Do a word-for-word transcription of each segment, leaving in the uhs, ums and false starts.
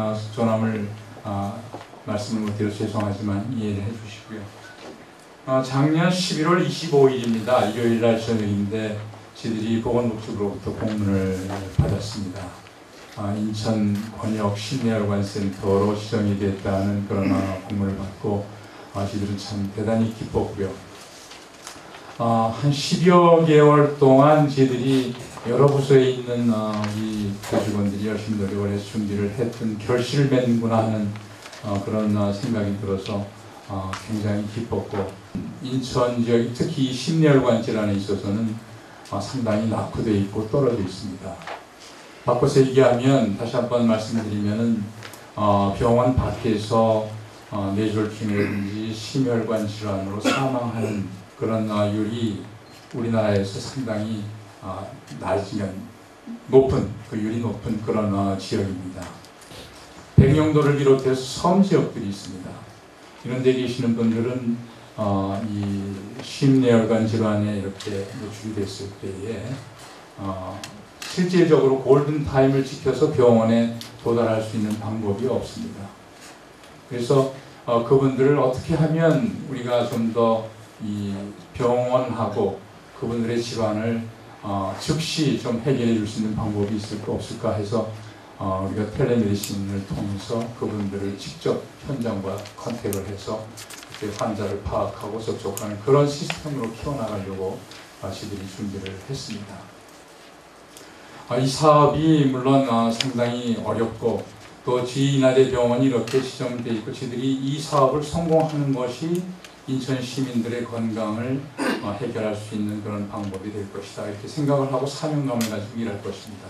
어, 조남을 어, 말씀을 못 드려 죄송하지만 이해를 해주시고요. 어, 작년 십일월 이십오일입니다. 일요일날 저녁인데 저희들이 보건복지부로부터 공문을 받았습니다. 어, 인천 권역 심리혈관센터로 지정이 됐다는 그런 어, 공문을 받고 어, 저희들은 참 대단히 기뻤고요. 어, 한 십여 개월 동안 저희들이 여러 부서에 있는 어, 이 교직원들이 열심히 노력을 해서 준비를 했던 결실을 맺는구나 하는 어, 그런 어, 생각이 들어서 어, 굉장히 기뻤고, 인천 지역 특히 심혈관 질환에 있어서는 어, 상당히 낙후되어 있고 떨어져 있습니다. 바꿔서 얘기하면 다시 한번 말씀드리면은 어, 병원 밖에서 어, 뇌졸중이라든지 심혈관 질환으로 사망하는 그런 어, 율이 우리나라에서 상당히 어, 낮으면 높은 그 율이 높은 그런 어, 지역입니다. 백령도를 비롯해서 섬 지역들이 있습니다. 이런 데 계시는 분들은 어, 이 심뇌혈관 질환에 이렇게 노출이 됐을 때에 어, 실질적으로 골든 타임을 지켜서 병원에 도달할 수 있는 방법이 없습니다. 그래서 어, 그분들을 어떻게 하면 우리가 좀 더 이 병원하고 그분들의 질환을 어, 즉시 좀 해결해 줄 수 있는 방법이 있을까 없을까 해서 어, 우리가 텔레메디신을 통해서 그분들을 직접 현장과 컨택을 해서 환자를 파악하고 접촉하는 그런 시스템으로 키워나가려고 어, 저희들이 준비를 했습니다. 어, 이 사업이 물론 어, 상당히 어렵고 또 지인아대 병원이 이렇게 지정되어 있고 저희들이 이 사업을 성공하는 것이 인천 시민들의 건강을 어, 해결할 수 있는 그런 방법이 될 것이다 이렇게 생각을 하고 사명감을 가지고 일할 것입니다.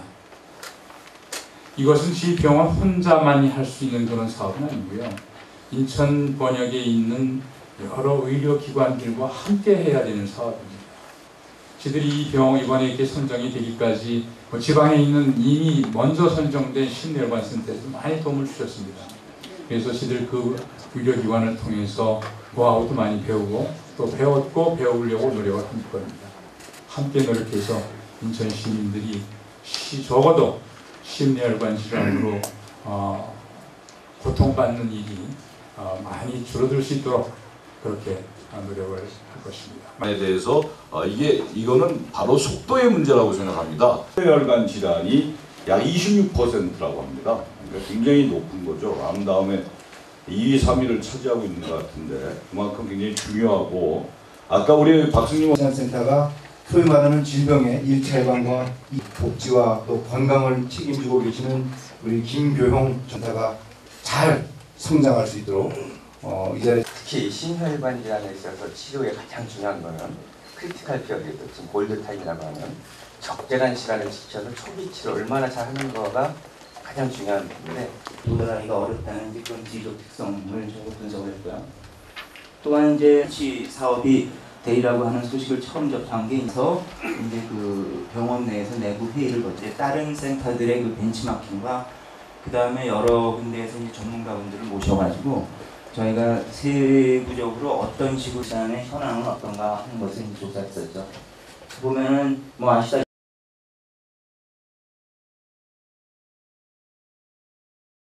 이것은 지 병원 혼자만이 할 수 있는 그런 사업은 아니고요. 인천 권역에 있는 여러 의료기관들과 함께 해야 되는 사업입니다. 저희들이 이 병원 이번에 이렇게 선정이 되기까지 뭐 지방에 있는 이미 먼저 선정된 심뇌혈관센터에서 많이 도움을 주셨습니다. 그래서 저희들 그 의료기관을 통해서 그하고도 많이 배우고 또 배웠고 배우려고 노력을 할 겁니다. 함께 노력해서 인천 시민들이 시, 적어도 심뇌혈관 질환으로 어, 고통받는 일이 어, 많이 줄어들 수 있도록 그렇게 노력을 할 것입니다. 에 대해서 어, 이게 이거는 바로 속도의 문제라고 생각합니다. 뇌혈관 질환이 약 이십육 퍼센트라고 합니다. 그러니까 굉장히 높은 거죠. 그 다음에 이 위, 삼 위를 차지하고 있는 것 같은데 그만큼 굉장히 중요하고 아까 우리 박승림 센터가 소위 말하는 질병의 일 차 예방과 복지와 또 건강을 책임지고 계시는 우리 김교형 전사가 잘 성장할 수 있도록 어, 이 자리에 특히 심혈관 질환에 있어서 치료에 가장 중요한 거는 크리티컬 피어리드, 지금 골드 타임이라고 하는 적절한 시간을 지켜서 초기 치료 얼마나 잘 하는 거가 가장 중요한 부분인데 도달하기가 어렵다는 이제 그런 지리적 특성을 저희가 분석을 했고요. 또한 이제 이 사업이 데이라고 하는 소식을 처음 접한 게 있어 이제 그 병원 내에서 내부 회의를 거쳐 다른 센터들의 그 벤치마킹과 그 다음에 여러 군데에서 이제 전문가분들을 모셔가지고 저희가 세부적으로 어떤 식으로 시장의 현황은 어떤가 하는 것을 조사했었죠. 보면은 뭐 아시다시피